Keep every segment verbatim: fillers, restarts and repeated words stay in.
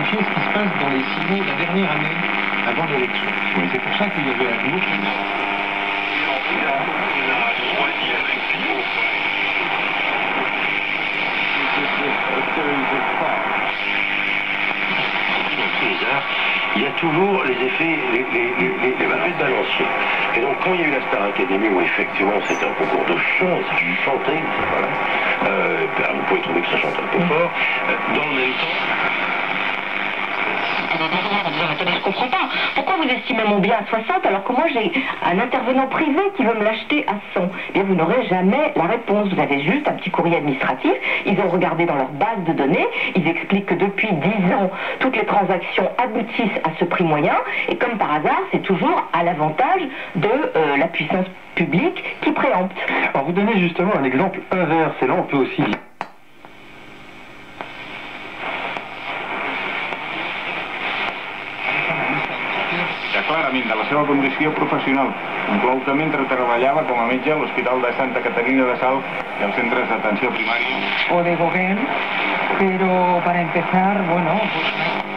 vérifier ce qui se passe dans les six mois de la dernière année avant l'élection. Et c'est pour ça qu'il y avait un groupe. Il y a toujours les effets, les, les, les, les, les effets de balancier. Et donc quand il y a eu la Star Academy, où effectivement c'était un concours de chant, ça chantait, voilà, euh, ben, vous pouvez trouver que ça chante un peu fort, euh, dans le même temps... Attendez, je comprends pas. Pourquoi vous estimez mon bien à soixante alors que moi j'ai un intervenant privé qui veut me l'acheter à cent? Eh bien, vous n'aurez jamais la réponse. Vous avez juste un petit courrier administratif. Ils ont regardé dans leur base de données. Ils expliquent que depuis dix ans, toutes les transactions aboutissent à ce prix moyen. Et comme par hasard, c'est toujours à l'avantage de euh, la puissance publique qui préempte. Alors, vous donnez justement un exemple inverse. Et là, on peut aussi... clarament de la seva condició professional, inclou que mentre treballava com a metge a l'Hospital de Santa Caterina de Sal i als centres d'atenció primària. O de Gauguin, pero para empezar, bueno, pues...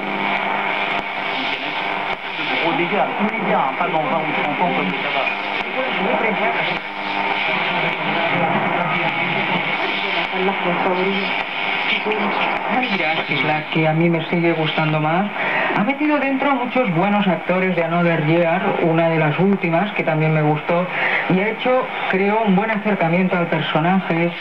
Au dégât, immédiat, pas dans vingt ou trente ans comme ça va. Que es la que a mí me sigue gustando más. Ha metido dentro muchos buenos actores de Another Year, una de las últimas que también me gustó, y ha hecho, creo, un buen acercamiento al personaje.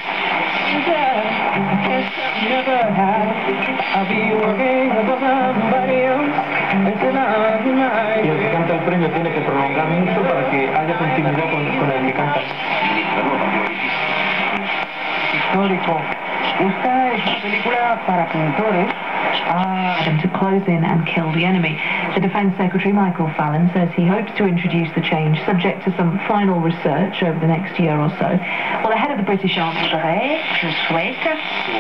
Y el que canta el premio tiene que prolongar mucho para que haya continuidad con, con el que canta. Histórico. Esta es una película para pintores. Them to close in and kill the enemy. The Defence Secretary Michael Fallon says he hopes to introduce the change subject to some final research over the next year or so. Well, the head of the British Army... Je souhaite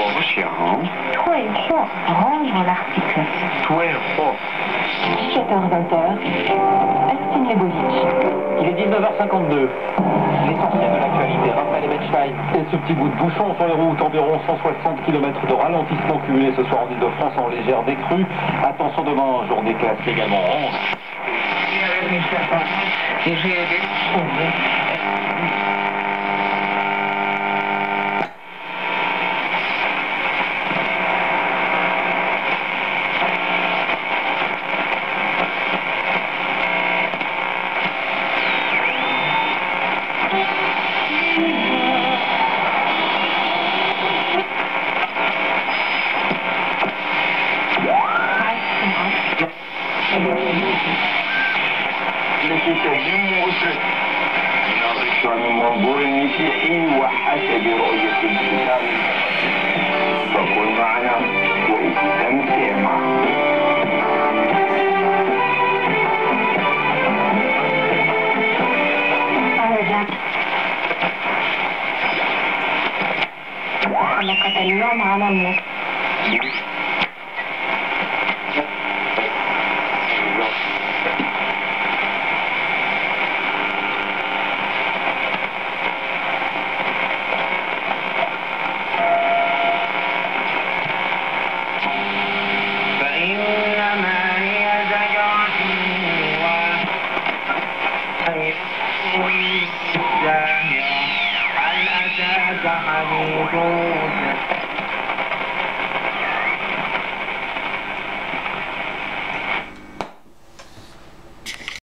rendre l'article. dix-sept heures vingt, Estime Lebovic. Il est dix-neuf heures cinquante-deux. L'essentiel de l'actualité, Raphaël Ebenstein. Et ce petit bout de bouchon sur les routes, environ cent soixante kilomètres de ralentissement cumulé ce soir en Île-de-France en légère décrue. Attention demain, journée classée également orange. من منظور مسيحي وحسب رؤية الإسلام فكن معنا واستمتع معنا. حلقة اليوم على النص. هل أتاك حديث